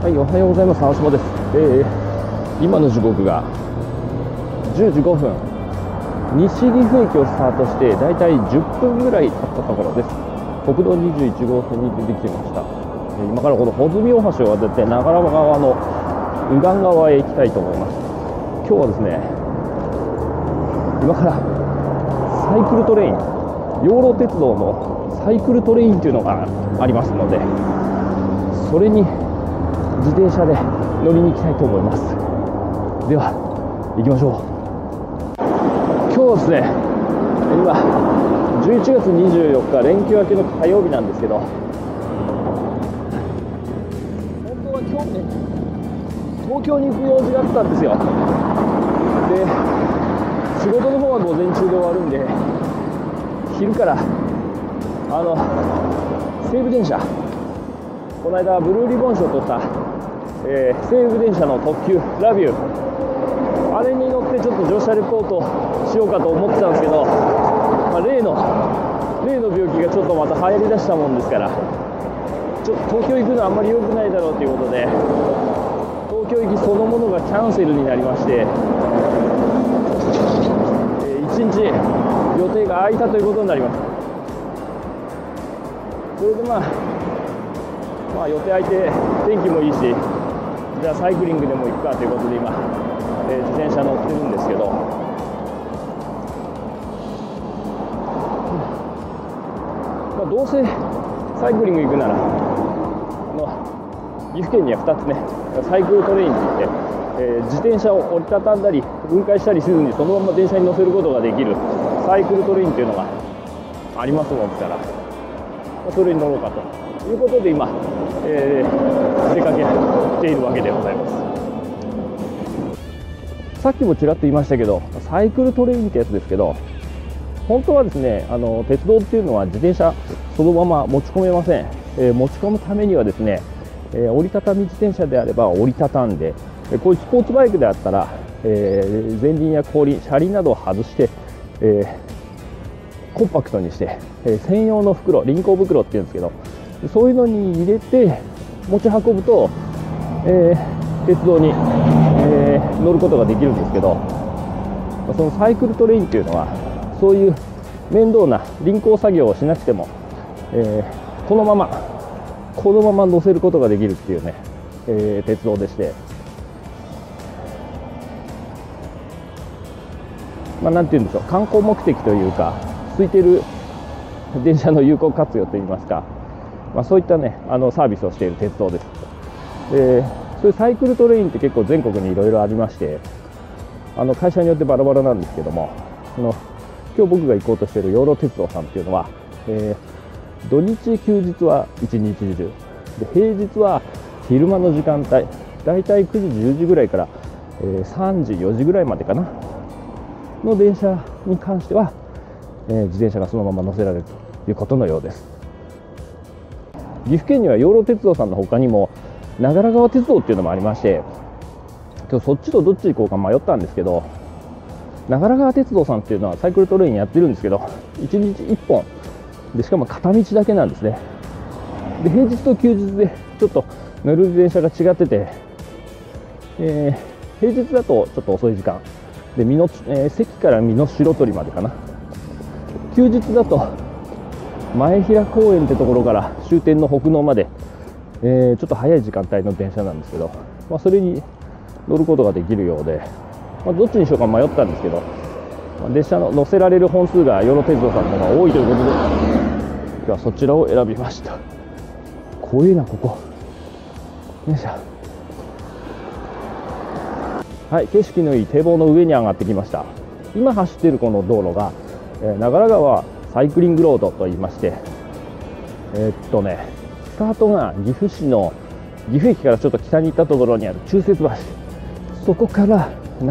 はい、おはようございます。川島です。今の時刻が10時5分、西岐阜駅をスタートしてだいたい10分ぐらい経ったところです。国道21号線に出てきました。今からこの穂積大橋を渡って長良川の右岸側へ行きたいと思います。今日はですね、今からサイクルトレイン、養老鉄道のサイクルトレインというのがありますので、それに自転車で乗りに行きたいと思います。では行きましょう。今日はですね、今11月24日連休明けの火曜日なんですけど、本当は今日ね、東京に行く用事があったんですよ。で、仕事の方は午前中で終わるんで、昼から西武電車、この間ブルーリボン賞を取った西武電車の特急ラビュー、あれに乗ってちょっと乗車レポートしようかと思ってたんですけど、例の病気がちょっとまた流行りだしたもんですから、ちょっと東京行くのはあんまり良くないだろうということで、東京行きそのものがキャンセルになりまして、1日予定が空いたということになります。それでまあ予定空いて天気もいいし、じゃあサイクリングでも行くかということで今、自転車乗ってるんですけど、どうせサイクリング行くなら岐阜県には2つね、サイクルトレインといって、自転車を折りたたんだり分解したりせずにそのまま電車に乗せることができるサイクルトレインというのがありますもんですから、それに乗ろうかということで今、出かけているわけでございます。さっきもちらっと言いましたけど、サイクルトレインってやつですけど、本当はですね、鉄道っていうのは自転車そのまま持ち込めません。持ち込むためにはですね、折りたたみ自転車であれば折りたたんで、こういうスポーツバイクであったら、前輪や後輪、車輪などを外して、コンパクトにして、専用の袋、輪行袋っていうんですけど、そういうのに入れて持ち運ぶと、鉄道に、乗ることができるんですけど、そのサイクルトレインというのはそういう面倒な輪行作業をしなくても、このまま乗せることができるっていうね、鉄道でして、なんて言うんでしょう、観光目的というか空いてる電車の有効活用といいますか、そういったねサービスをしている鉄道です。そういうサイクルトレインって結構全国にいろいろありまして、会社によってバラバラなんですけども、今日僕が行こうとしている養老鉄道さんっていうのは、土日休日は一日中で、平日は昼間の時間帯、だいたい9時10時ぐらいから、3時4時ぐらいまでかなの電車に関しては、自転車がそのまま乗せられるということのようです。岐阜県には養老鉄道さんの他にも長良川鉄道っていうのもありまして、今日そっちとどっち行こうか迷ったんですけど、長良川鉄道さんっていうのはサイクルトレインやってるんですけど、1日1本で、しかも片道だけなんですね。で、平日と休日でちょっと乗る電車が違ってて、平日だとちょっと遅い時間で、関から美濃白鳥までかな。休日だと前平公園ってところから終点の北濃まで、ちょっと早い時間帯の電車なんですけど、それに乗ることができるようで、どっちにしようか迷ったんですけど、列車の乗せられる本数が養老鉄道さんの方が多いということで、今日はそちらを選びました。怖いなここ。よいしょ。はい、景色のいい堤防の上に上がってきました。今走っているこの道路が、長良川サイクリングロードと言いまして、スタートが岐阜市の岐阜駅からちょっと北に行ったところにある中節橋、そこからそ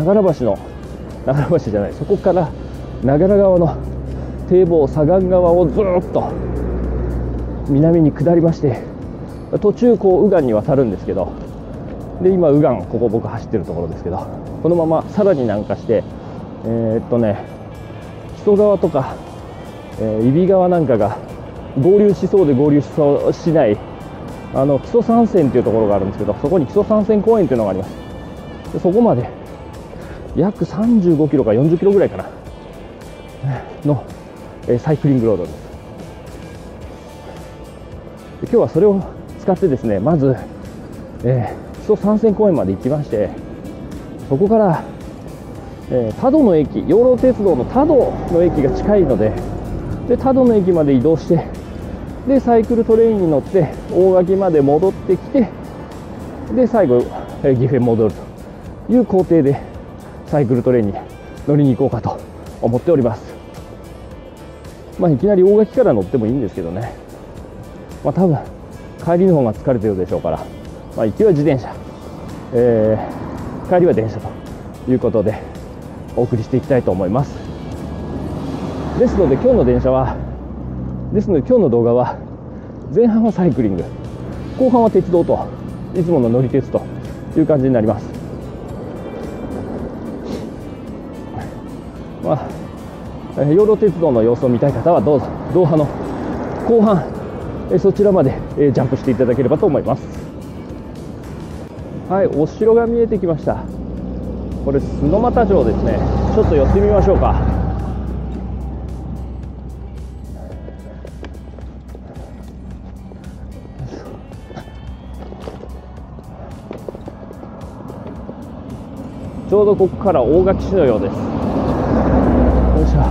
こから長良川の堤防左岸側をずっと南に下りまして、途中右岸に渡るんですけど、で今右岸、ここ僕走ってるところですけど、このままさらに南下して、木曽川とか、揖斐川なんかが合流しそうで合流しない、 木曽三川というところがあるんですけど、そこに木曽三川公園というのがあります。でそこまで約35キロか40キロぐらいかなのサイクリングロードです。で今日はそれを使ってですね、まず木曽三川公園まで行きまして、そこから多度の駅、養老鉄道の多度の駅が近いので、多度の駅まで移動して、でサイクルトレインに乗って大垣まで戻ってきて、で最後岐阜へ戻るという工程でサイクルトレインに乗りに行こうかと思っております。いきなり大垣から乗ってもいいんですけどね、多分帰りの方が疲れてるでしょうから、行きは自転車、帰りは電車ということでお送りしていきたいと思います。ですので今日の動画は前半はサイクリング、後半は鉄道といつもの乗り鉄という感じになります。養老鉄道の様子を見たい方はどうぞ動画の後半そちらまでジャンプしていただければと思います。はい、お城が見えてきました。これ洲俣城ですね。ちょっと寄ってみましょうか。ちょうどここから大垣市のようです。よいしょ。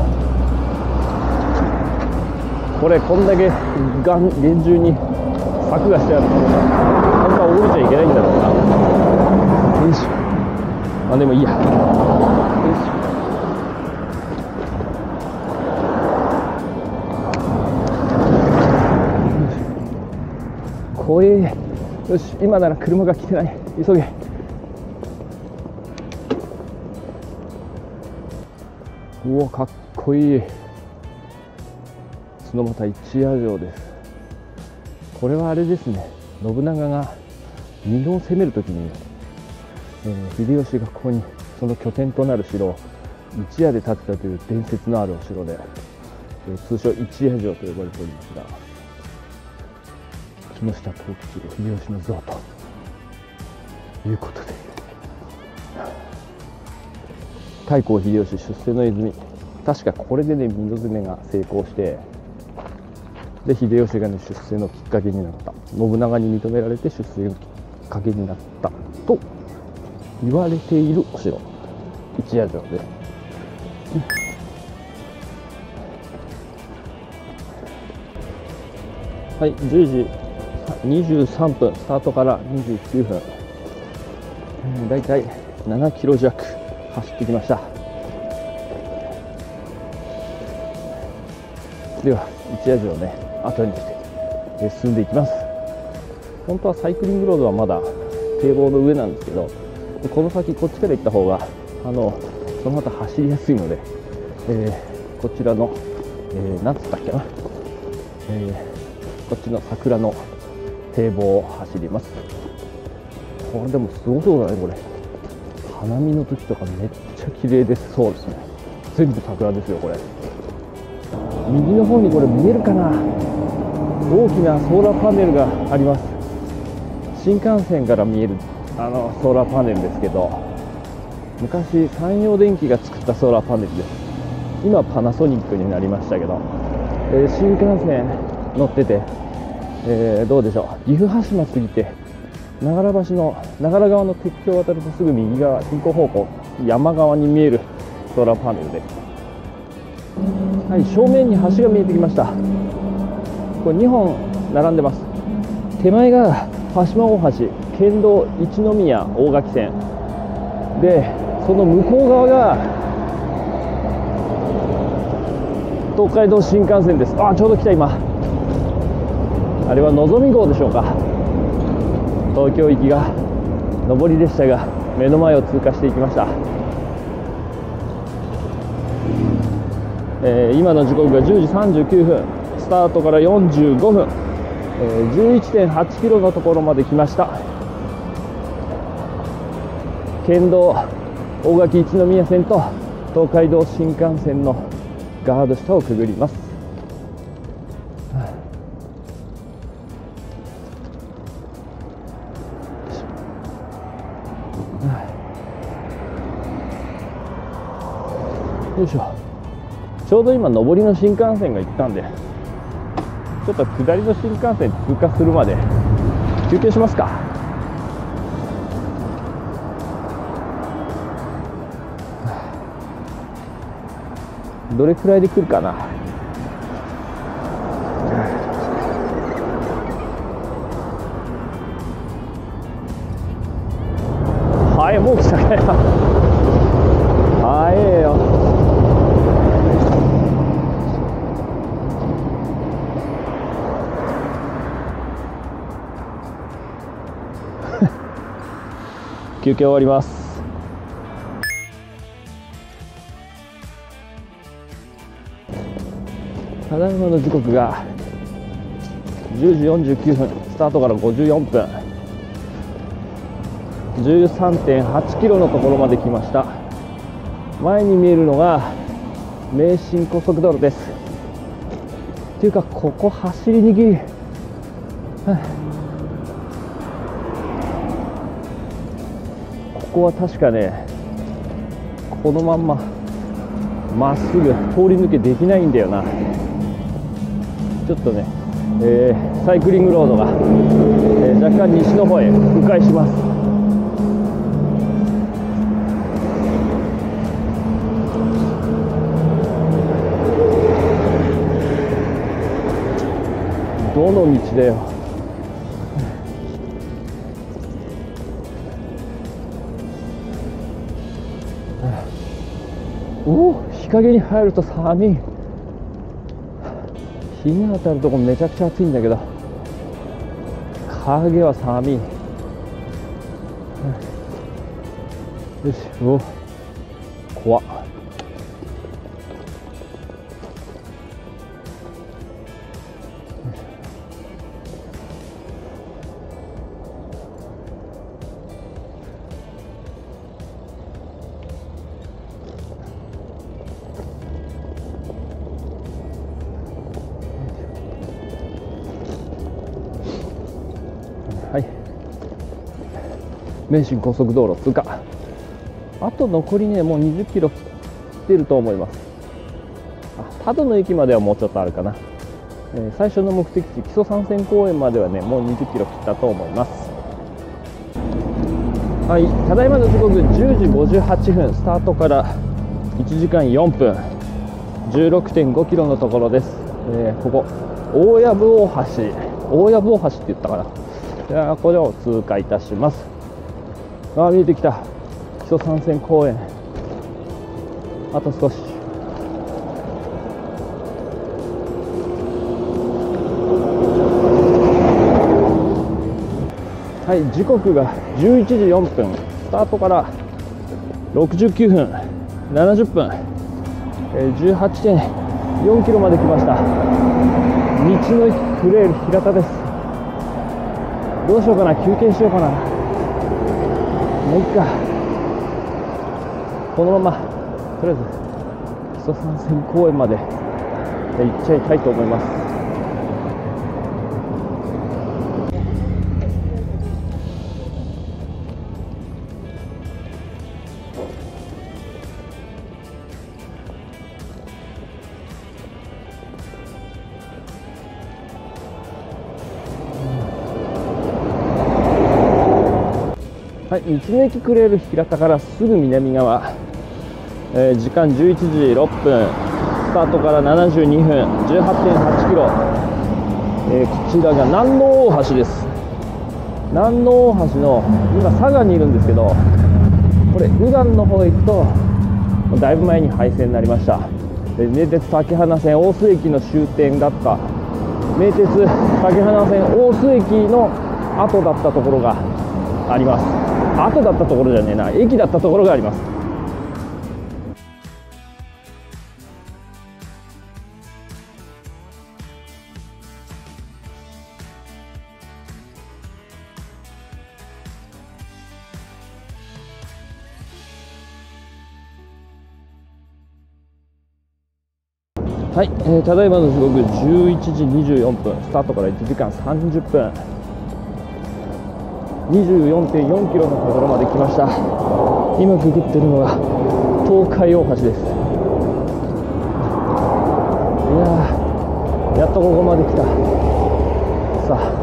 これこんだけ厳重に柵がしてあるので、本当は降りちゃいけないんだろうな。よいしょ。でもいいや。よいしょ。怖え。よし、今なら車が来てない。急げ。うわ、かっこいい。洲俣一夜城です。これはあれですね、信長が美濃を攻めるときに、秀吉がここにその拠点となる城を一夜で建てたという伝説のあるお城で、通称一夜城と呼ばれておりますが、木下藤吉秀吉の像ということで、太閤秀吉出世の泉、確かこれでね、美濃攻めが成功して、で秀吉がね、出世のきっかけになった、信長に認められて出世のきっかけになったと言われているお城、一夜城です。はい、10時23分、スタートから29分、だいたい7キロ弱走ってきました。では一夜城をね、後にして進んでいきます。本当はサイクリングロードはまだ堤防の上なんですけど、この先こっちから行った方がその後走りやすいので、こちらの、何つったっけな、こっちの桜の堤防を走ります。これでもすごそうだね。これ花見の時とかめっちゃ綺麗です。そうですね、全部桜ですよ。これ右の方にこれ見えるかな、大きなソーラーパネルがあります。新幹線から見えるソーラーパネルですけど、昔山陽電機が作ったソーラーパネルです。今パナソニックになりましたけど、新幹線乗ってて、どうでしょう、岐阜羽島過ぎて長良川の鉄橋を渡るとすぐ右側、進行方向山側に見えるソーラーパネルです。はい、正面に橋が見えてきました。これ2本並んでます。手前が鹿島大橋、県道一宮大垣線で、その向こう側が東海道新幹線です。あ、ちょうど来た。今あれはのぞみ号でしょうか。東京行きが上り列車が目の前を通過していきました。今の時刻が10時39分、スタートから45分、11.8 キロのところまで来ました。県道大垣一宮線と東海道新幹線のガード下をくぐります。 よいしょ。ちょうど今上りの新幹線が行ったんで、ちょっと下りの新幹線通過するまで休憩しますか。どれくらいで来るかな。はい、もう来たかよ。早えよ。休憩終わります。ただいまの時刻が10時49分、スタートから54分、13.8 キロのところまで来ました。前に見えるのが名神高速道路です。っていうか、ここ走りにくい。ここは確かね、このまんままっすぐ通り抜けできないんだよな。ちょっとね、サイクリングロードが、若干西の方へ迂回します。どの道だよ。おお、日陰に入ると寒い。日に当たるとこめちゃくちゃ暑いんだけど、影は寒い。よし、お、怖っ。はい、名神高速道路通過。あと残りね、もう20キロ切ってると思います。多度の駅まではもうちょっとあるかな。最初の目的地、木曽三川公園まではね、もう20キロ切ったと思います。はい、ただいまの時刻10時58分、スタートから1時間4分、16.5 キロのところです。ここ大藪大橋って言ったかな。これを通過いたします。見えてきた木曽三川公園。あと少し。はい、時刻が11時4分、スタートから69分、70分、18.4 キロまで来ました。道の駅クレール平田です。どうしようかな、休憩しようかな。もういっか。このままとりあえず木曽三川公園まで行っちゃいたいと思います。はい、道の駅クレール平田からすぐ南側、時間11時6分、スタートから72分、18.8 キロ、こちらが南濃大橋です。南濃大橋の今佐賀にいるんですけど、これ右岸の方へ行くとだいぶ前に廃線になりました。名鉄竹花線大須駅の終点だった、名鉄竹花線大須駅の後だったところがあります。後だったところじゃねえな、駅だったところがあります。はい、ただいまの時刻11時24分、スタートから1時間30分、24.4 キロのところまで来ました。今くぐってるのが東海大橋です。 やっとここまで来た。さあ、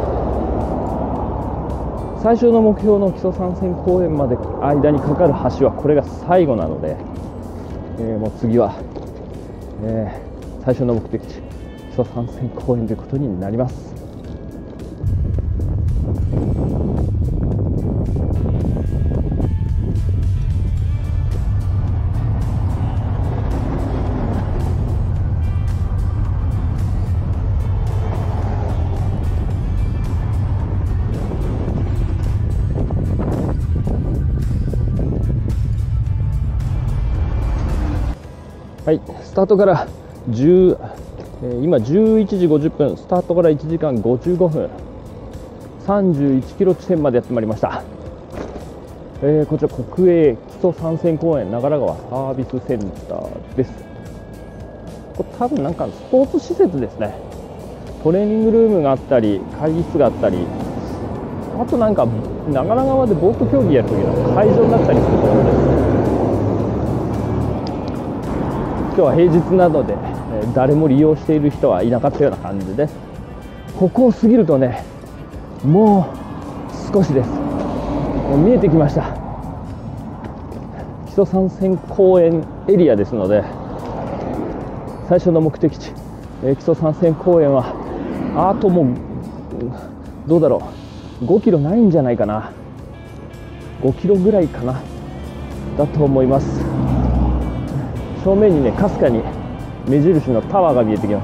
最初の目標の基礎山線公園まで間にかかる橋はこれが最後なので、もう次は、最初の目的地基礎山線公園ということになります。はい、スタートから今11時50分、スタートから1時間55分、31キロ地点までやってまいりました。こちら国営基礎山線公園長良川サービスセンターです。これ多分なんかスポーツ施設ですね。トレーニングルームがあったり、会議室があったり、あとなんか長良川でボート競技やるときの会場になったりするところです。今日は平日なので、誰も利用している人はいなかったような感じです。ここを過ぎるとね、もう少しです。もう見えてきました。基礎山線公園エリアですので、最初の目的地、基礎山線公園はあともうどうだろう、5キロないんじゃないかな。5キロぐらいかなだと思います。正面にね、かすかに目印のタワーが見えてきました。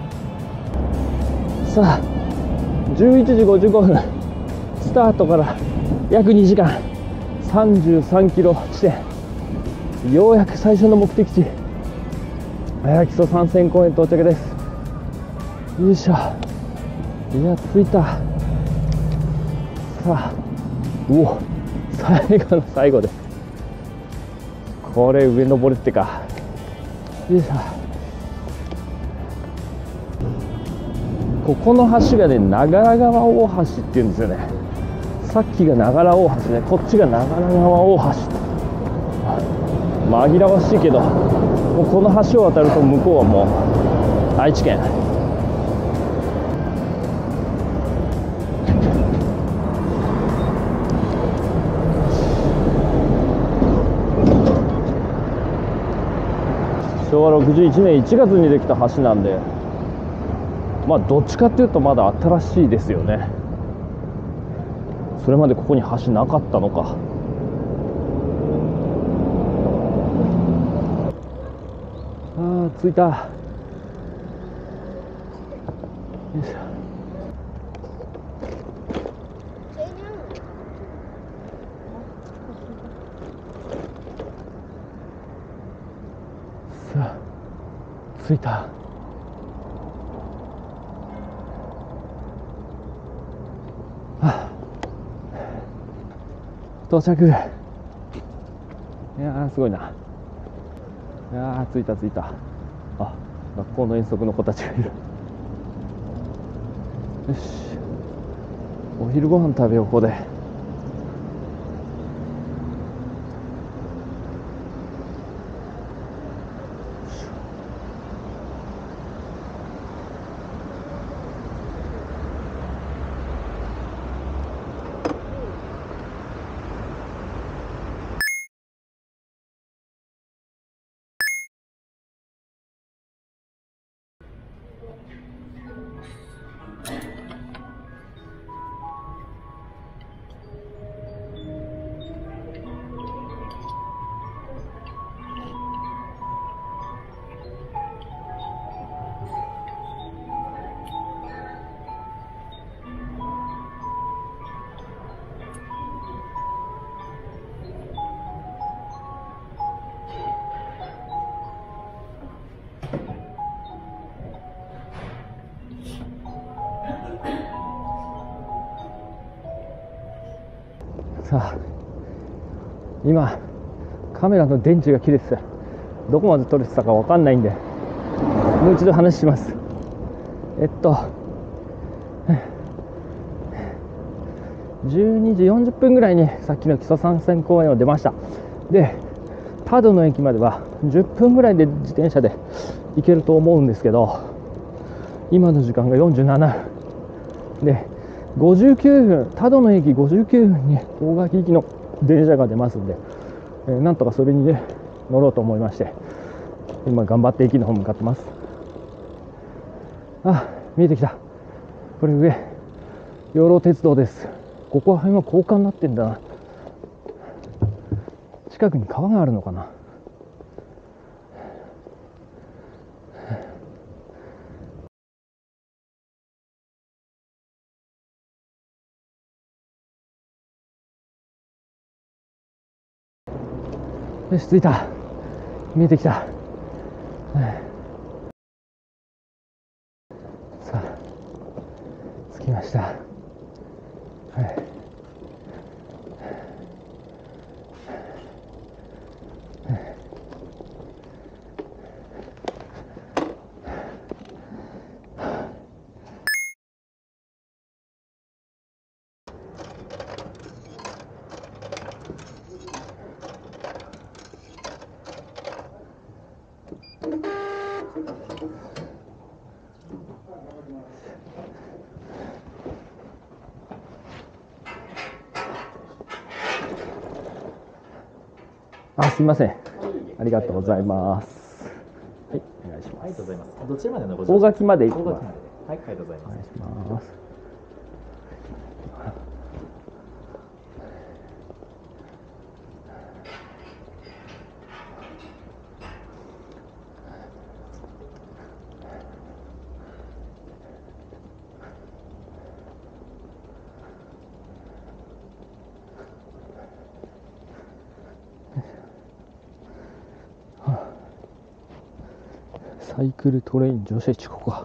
さあ、11時55分スタートから約2時間、33キロ地点、ようやく最初の目的地、基礎山線公園到着です。よいしょ、いや着いた。さあ、うお、最後の最後です。これ上登るってか。よいしょ。ここの橋がね、長良川大橋っていうんですよね。さっきが長良大橋ね、こっちが長良川大橋。紛らわしいけど、もうこの橋を渡ると向こうはもう愛知県。昭和61年1月にできた橋なんで、まあどっちかっていうとまだ新しいですよね。それまでここに橋なかったのか。ああ着いた。よいしょ。さあ着いた。到着。いやーすごいな。いやー着いた着いた。あ、学校の遠足の子たちがいる。よし、お昼ご飯食べよう。ここで。さあ今カメラの電池が切れてた。どこまで撮れてたか分かんないんでもう一度話します。12時40分ぐらいにさっきの基礎山線公園を出ました。で多度の駅までは10分ぐらいで自転車で行けると思うんですけど、 今の時間が47分で、59分、多度の駅59分に大垣行きの電車が出ますんで、なんとかそれにね乗ろうと思いまして、今頑張って駅の方向かってます。あ、見えてきた。これ上、養老鉄道です。ここは今高架になってんだな。近くに川があるのかな。よし、着いた。見えてきた。さあ、着きました。はい。あ、すみません。ありがとうございます。はい、お願いします。 ありがとうございます。どちらまでのご大垣まで行きます。 はい、ありがとうございます。 お願いします。サイクルトレイン乗車地、ここか。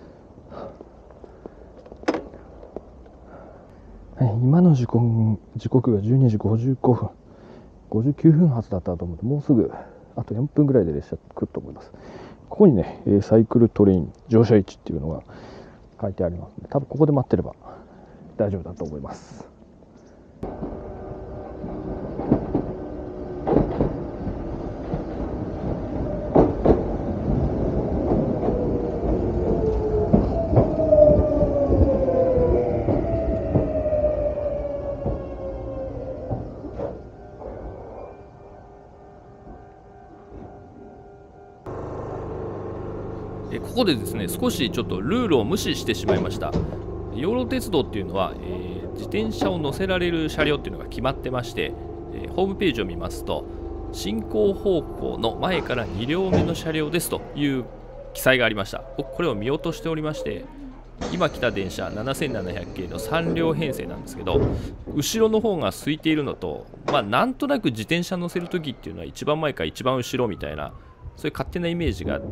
はい、今の時刻が12時55分、59分発だったと思うと、もうすぐあと4分ぐらいで列車来ると思います。ここにね、サイクルトレイン乗車位置っていうのが書いてありますので、多分ここで待ってれば大丈夫だと思います。 ここでですね、少しちょっとルールを無視してしまいました。養老鉄道っていうのは、自転車を乗せられる車両っていうのが決まってまして、ホームページを見ますと、進行方向の前から2両目の車両ですという記載がありました。僕これを見落としておりまして、今来た電車7700系の3両編成なんですけど、後ろの方が空いているのと、なんとなく自転車乗せるときっていうのは一番前か一番後ろみたいな、そういう勝手なイメージがあって、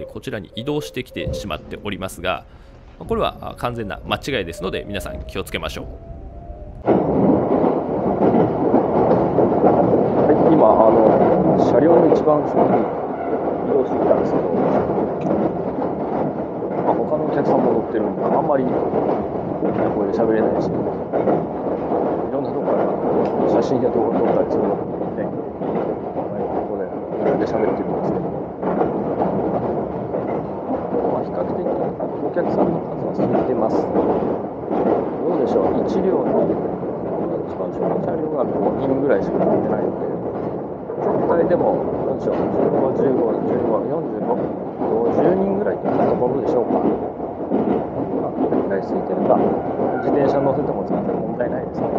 こちらに移動してきてしまっておりますが、これは完全な間違いですので、皆さん気をつけましょう。 はい、今車両の一番後ろに移動してきたんですけど、他のお客さんも乗ってるんで、あんまり大きな声で喋れないし、いろんなとこから写真や動画撮ったりするので、ここで喋ってるんですけど、比較的お客さんの数は空いてます。どうでしょう、1両に一番後ろの車両が5人ぐらいしか乗ってないので、全体でもどうでしょう、15、15、15、45、50人ぐらいといったところでしょうか。これぐらい空いてれば自転車乗せても全然問題ないですね。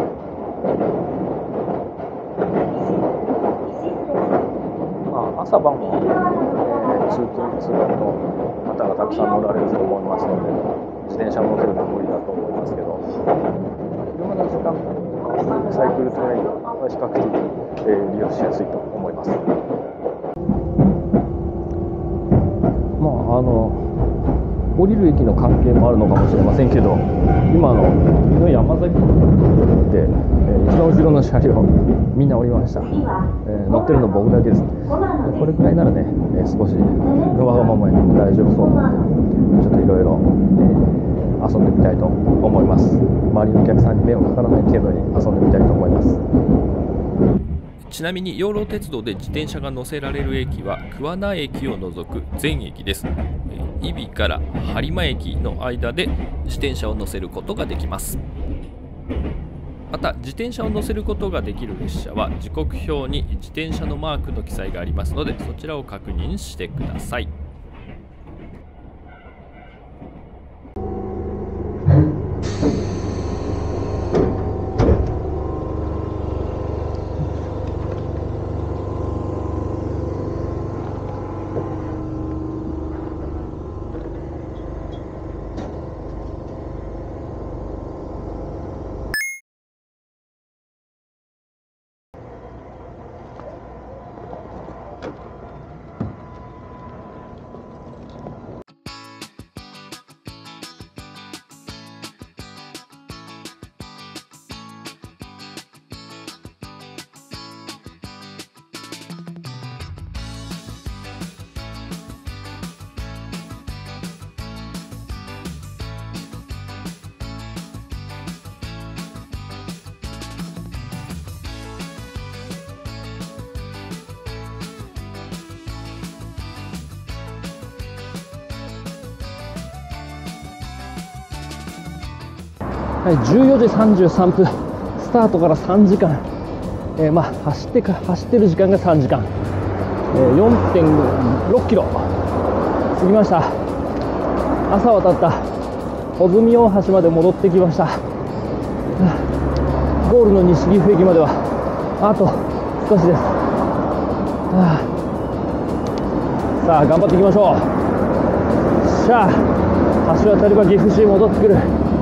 朝晩は、通勤通学の方がたくさん乗られると思いますので、自転車乗せるのは無理だと思いますけど、昼間の時間帯サイクルトレインは比較的、利用しやすいと思います。降りる駅の関係もあるのかもしれませんけど、今の山崎で、一番後ろの車両みんな降りました。乗ってるの僕だけです。これくらいならね、少しわがままに大丈夫そうなので、ちょっといろいろ遊んでみたいと思います。周りのお客さんに迷惑かからない程度に遊んでみたいと思います。 ちなみに養老鉄道で自転車が乗せられる駅は桑名駅を除く全駅です。伊比から播磨駅の間で自転車を乗せることができます。また自転車を乗せることができる列車は時刻表に自転車のマークの記載がありますので、そちらを確認してください。 はい、14時33分スタートから3時間、走ってる時間が3時間、4.6 キロ過ぎました。朝渡った穂積大橋まで戻ってきました。ゴールの西岐阜駅まではあと少しです。さあ頑張っていきましょう。しゃあ橋渡れば岐阜市に戻ってくる。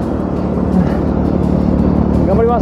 頑張ります。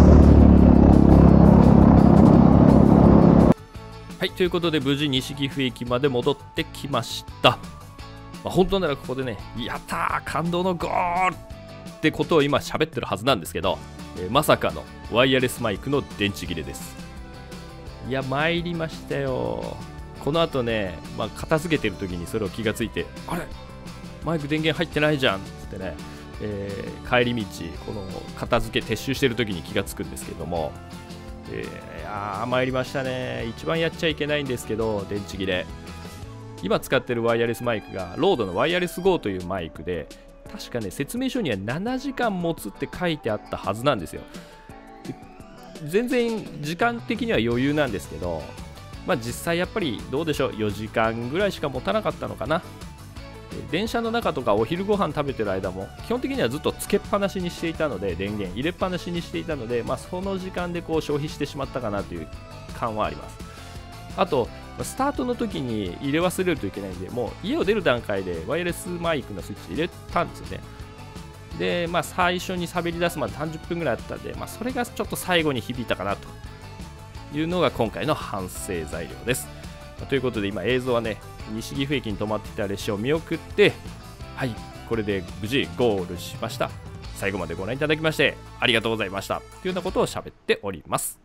はい、ということで無事西岐阜駅まで戻ってきました。本当ならここでね、やったー感動のゴールってことを今喋ってるはずなんですけど、まさかのワイヤレスマイクの電池切れです。いや参りましたよ。この後ね、片付けてる時にそれを気がついて、あれマイク電源入ってないじゃんってね、帰り道この片付け撤収してる時に気がつくんですけども、参りましたね。一番やっちゃいけないんですけど、電池切れ。今使ってるワイヤレスマイクがロードのワイヤレス GO というマイクで、確かね説明書には7時間持つって書いてあったはずなんですよ。全然時間的には余裕なんですけど、実際やっぱりどうでしょう、4時間ぐらいしか持たなかったのかな。電車の中とかお昼ご飯食べてる間も基本的にはずっとつけっぱなしにしていたので、電源入れっぱなしにしていたので、その時間でこう消費してしまったかなという感はあります。あとスタートの時に入れ忘れるといけないんで、もう家を出る段階でワイヤレスマイクのスイッチ入れたんですよね。で、最初に喋り出すまで30分ぐらいあったんで、それがちょっと最後に響いたかなというのが今回の反省材料です。ということで今映像はね、西岐阜駅に止まっていた列車を見送って、はい、これで無事ゴールしました。最後までご覧いただきましてありがとうございましたというようなことを喋っております。